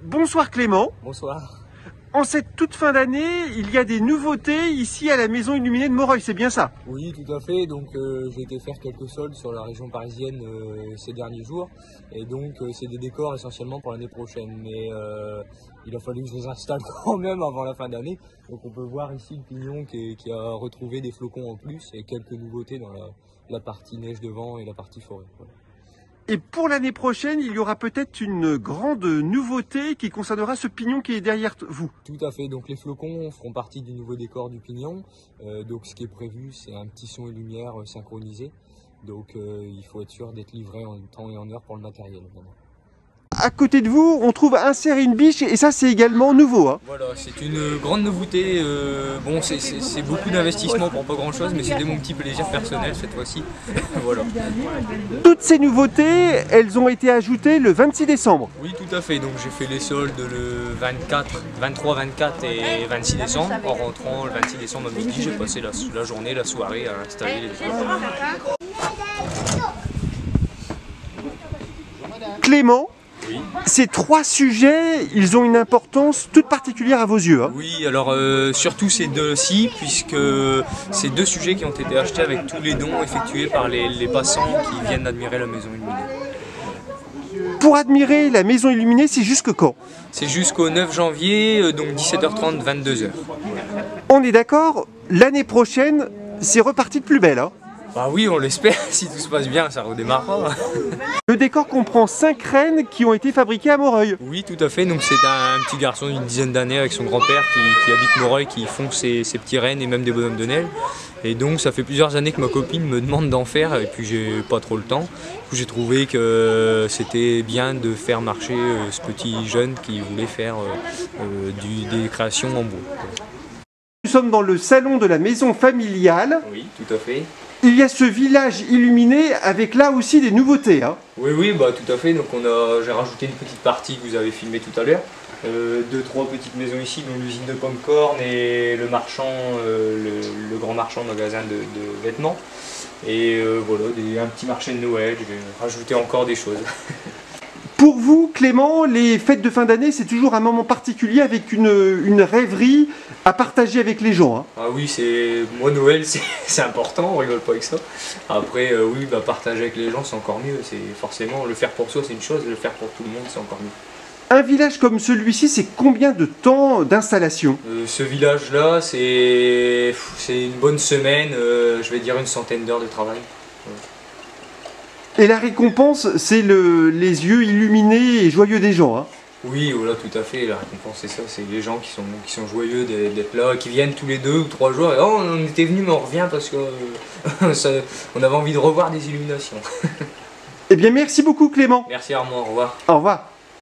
Bonsoir Clément. Bonsoir. En cette toute fin d'année, il y a des nouveautés ici à la maison illuminée de Moreuil, c'est bien ça? Oui, tout à fait. Donc j'ai été faire quelques soldes sur la région parisienne ces derniers jours. Et donc c'est des décors essentiellement pour l'année prochaine. Mais il a fallu que je les installe quand même avant la fin d'année. Donc on peut voir ici le pignon qui a retrouvé des flocons en plus et quelques nouveautés dans la partie neige devant et la partie forêt. Voilà. Et pour l'année prochaine, il y aura peut-être une grande nouveauté qui concernera ce pignon qui est derrière vous. Tout à fait, donc les flocons feront partie du nouveau décor du pignon. Donc ce qui est prévu, c'est un petit son et lumière synchronisé. Donc il faut être sûr d'être livré en temps et en heure pour le matériel. À côté de vous, on trouve insérer une biche et ça c'est également nouveau. Hein. Voilà, c'est une grande nouveauté. Bon, c'est beaucoup d'investissement pour pas grand chose, mais c'était mon petit plaisir personnel cette fois-ci. Voilà. Toutes ces nouveautés, elles ont été ajoutées le 26 décembre. Oui, tout à fait. Donc j'ai fait les soldes le 23, 24 et 26 décembre. En rentrant le 26 décembre à midi, j'ai passé la journée, la soirée à installer les décors. Clément, oui. Ces trois sujets, ils ont une importance toute particulière à vos yeux. Hein. Oui, alors surtout ces deux-ci, puisque ces deux sujets qui ont été achetés avec tous les dons effectués par les passants qui viennent admirer la maison illuminée. Pour admirer la maison illuminée, c'est jusque quand? C'est jusqu'au 9 janvier, donc 17h30, 22h. On est d'accord, l'année prochaine, c'est reparti de plus belle. Hein. Bah oui, on l'espère, si tout se passe bien, ça redémarrera. Le décor comprend 5 rennes qui ont été fabriquées à Moreuil. Oui, tout à fait, donc c'est un petit garçon d'une dizaine d'années avec son grand-père qui habite Moreuil, qui font ces petits rennes et même des bonhommes de neige. Et donc ça fait plusieurs années que ma copine me demande d'en faire et puis j'ai pas trop le temps. Du coup j'ai trouvé que c'était bien de faire marcher ce petit jeune qui voulait faire des créations en bois. Nous sommes dans le salon de la maison familiale. Oui, tout à fait. Il y a ce village illuminé avec là aussi des nouveautés. Hein. Oui, bah tout à fait. Donc j'ai rajouté une petite partie que vous avez filmée tout à l'heure. 2-3 petites maisons ici, dont l'usine de Pomcorn et le marchand, le grand marchand magasin de vêtements. Et voilà, un petit marché de Noël. Je vais rajouter encore des choses. Pour vous, Clément, les fêtes de fin d'année, c'est toujours un moment particulier avec une rêverie à partager avec les gens. Hein. Ah oui, moi Noël, c'est important, on rigole pas avec ça. Après, oui, bah, partager avec les gens, c'est encore mieux. Forcément, le faire pour soi, c'est une chose, le faire pour tout le monde, c'est encore mieux. Un village comme celui-ci, c'est combien de temps d'installation? Ce village-là, c'est une bonne semaine, je vais dire une centaine d'heures de travail. Et la récompense, c'est les yeux illuminés et joyeux des gens. Hein. Oui, voilà, tout à fait. La récompense, c'est ça. C'est les gens qui sont joyeux d'être là, qui viennent tous les 2 ou 3 jours. Et, oh, on était venus, mais on revient parce que on avait envie de revoir des illuminations. Eh bien, merci beaucoup, Clément. Merci Armand, au revoir. Au revoir.